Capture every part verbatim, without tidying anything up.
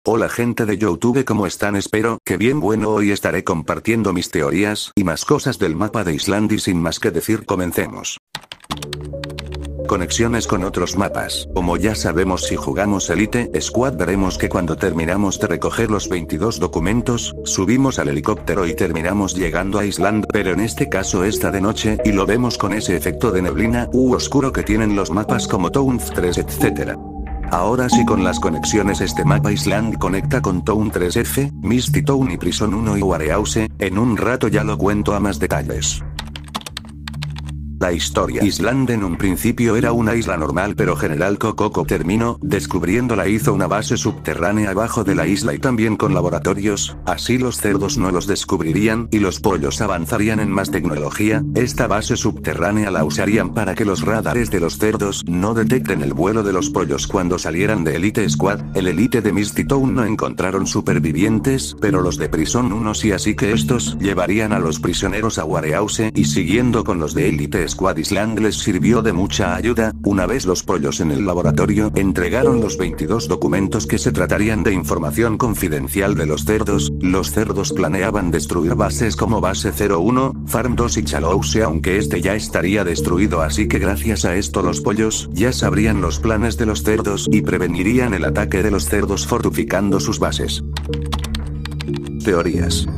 Hola gente de YouTube, ¿cómo están? Espero que bien. Bueno, hoy estaré compartiendo mis teorías y más cosas del mapa de Island y sin más que decir, comencemos. Conexiones con otros mapas. Como ya sabemos, si jugamos Elite Squad veremos que cuando terminamos de recoger los veintidós documentos, subimos al helicóptero y terminamos llegando a Island, pero en este caso está de noche y lo vemos con ese efecto de neblina u oscuro que tienen los mapas como Town tres, etcétera. Ahora sí, con las conexiones, este mapa Island conecta con Town tres F, Misty Town y Prison uno y Warehouse. En un rato ya lo cuento a más detalles. La historia. Island en un principio era una isla normal, pero General Kokoko terminó descubriéndola, hizo una base subterránea abajo de la isla y también con laboratorios, así los cerdos no los descubrirían y los pollos avanzarían en más tecnología. Esta base subterránea la usarían para que los radares de los cerdos no detecten el vuelo de los pollos cuando salieran de Elite Squad. El Elite de Misty Town no encontraron supervivientes, pero los de Prison uno sí, así que estos llevarían a los prisioneros a Warehouse y siguiendo con los de Elite Squad, Island les sirvió de mucha ayuda. Una vez los pollos en el laboratorio, entregaron los veintidós documentos que se tratarían de información confidencial de los cerdos. Los cerdos planeaban destruir bases como Base cero uno, Farm dos y Chalouse, aunque este ya estaría destruido, así que gracias a esto los pollos ya sabrían los planes de los cerdos y prevenirían el ataque de los cerdos fortificando sus bases. Teorías.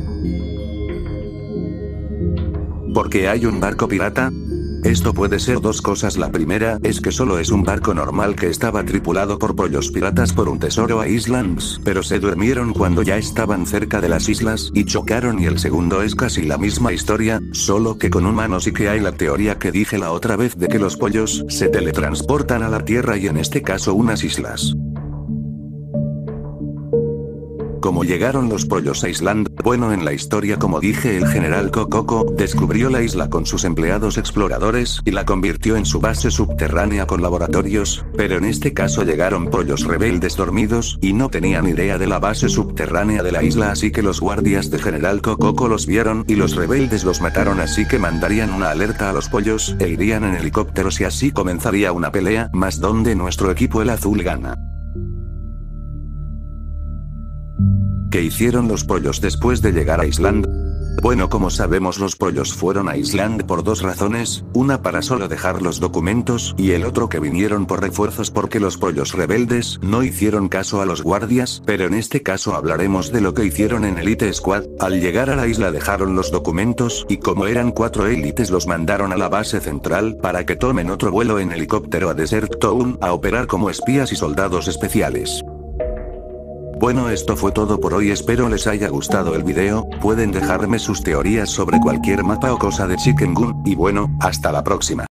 ¿Por qué hay un barco pirata? Esto puede ser dos cosas. La primera es que solo es un barco normal que estaba tripulado por pollos piratas por un tesoro a Islands, pero se durmieron cuando ya estaban cerca de las islas y chocaron. Y el segundo es casi la misma historia, solo que con humanos, y que hay la teoría que dije la otra vez de que los pollos se teletransportan a la Tierra y en este caso unas islas. ¿Cómo llegaron los pollos a Island? Bueno, en la historia, como dije, el general Kokoko descubrió la isla con sus empleados exploradores y la convirtió en su base subterránea con laboratorios, pero en este caso llegaron pollos rebeldes dormidos y no tenían idea de la base subterránea de la isla, así que los guardias de general Kokoko los vieron y los rebeldes los mataron, así que mandarían una alerta a los pollos e irían en helicópteros y así comenzaría una pelea, más donde nuestro equipo, el azul, gana. ¿Qué hicieron los pollos después de llegar a Island? Bueno, como sabemos, los pollos fueron a Island por dos razones, una para solo dejar los documentos y el otro que vinieron por refuerzos porque los pollos rebeldes no hicieron caso a los guardias, pero en este caso hablaremos de lo que hicieron en Elite Squad. Al llegar a la isla dejaron los documentos y como eran cuatro élites los mandaron a la base central para que tomen otro vuelo en helicóptero a Desert Town a operar como espías y soldados especiales. Bueno, esto fue todo por hoy, espero les haya gustado el video. Pueden dejarme sus teorías sobre cualquier mapa o cosa de Chicken Gun, y bueno, hasta la próxima.